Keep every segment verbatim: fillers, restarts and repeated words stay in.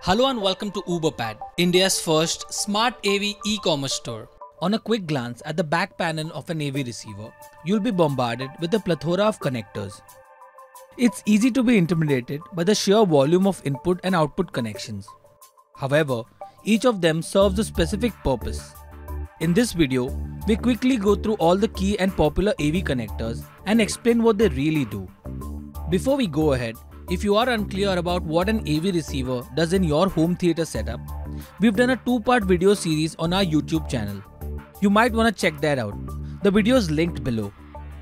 Hello and welcome to UberPad, India's first smart A V e-commerce store. On a quick glance at the back panel of an A V receiver, you'll be bombarded with a plethora of connectors. It's easy to be intimidated by the sheer volume of input and output connections. However, each of them serves a specific purpose. In this video, we quickly go through all the key and popular A V connectors and explain what they really do. Before we go ahead, if you are unclear about what an A V receiver does in your home theater setup, we've done a two-part video series on our YouTube channel. You might want to check that out. The video is linked below.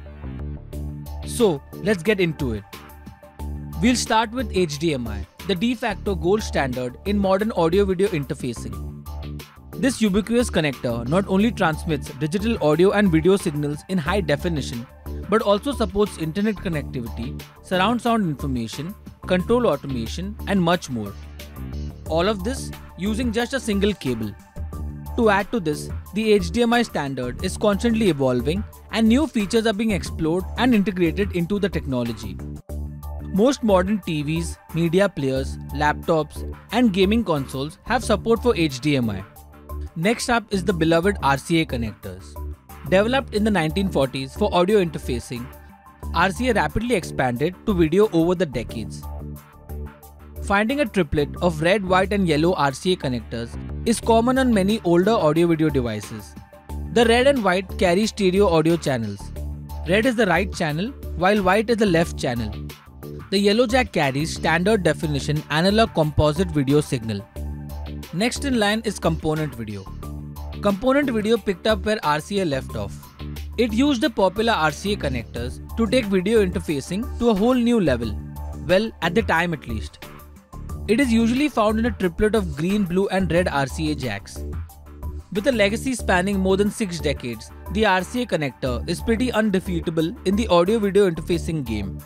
So, let's get into it. We'll start with H D M I, the de facto gold standard in modern audio-video interfacing. This ubiquitous connector not only transmits digital audio and video signals in high definition, but also supports internet connectivity, surround sound information, control automation, and much more. All of this using just a single cable. To add to this, the H D M I standard is constantly evolving and new features are being explored and integrated into the technology. Most modern T Vs, media players, laptops, and gaming consoles have support for H D M I. Next up is the beloved R C A connectors. Developed in the nineteen forties for audio interfacing, R C A rapidly expanded to video over the decades. Finding a triplet of red, white and yellow R C A connectors is common on many older audio-video devices. The red and white carry stereo audio channels. Red is the right channel while white is the left channel. The yellow jack carries standard definition analog composite video signal. Next in line is component video. Component video picked up where R C A left off. It used the popular R C A connectors to take video interfacing to a whole new level. Well, at the time at least. It is usually found in a triplet of green, blue and red R C A jacks. With a legacy spanning more than six decades, the R C A connector is pretty undefeatable in the audio-video interfacing game.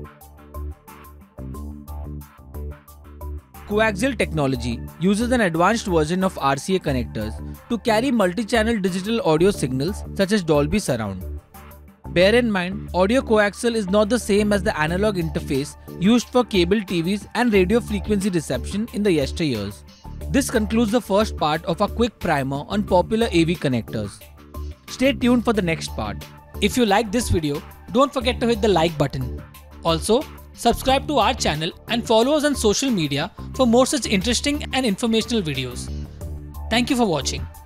Coaxial technology uses an advanced version of R C A connectors to carry multi-channel digital audio signals such as Dolby Surround. Bear in mind, audio coaxial is not the same as the analog interface used for cable T Vs and radio frequency reception in the yesteryears. This concludes the first part of our quick primer on popular A V connectors. Stay tuned for the next part. If you like this video, don't forget to hit the like button. Also, subscribe to our channel and follow us on social media for more such interesting and informational videos. Thank you for watching.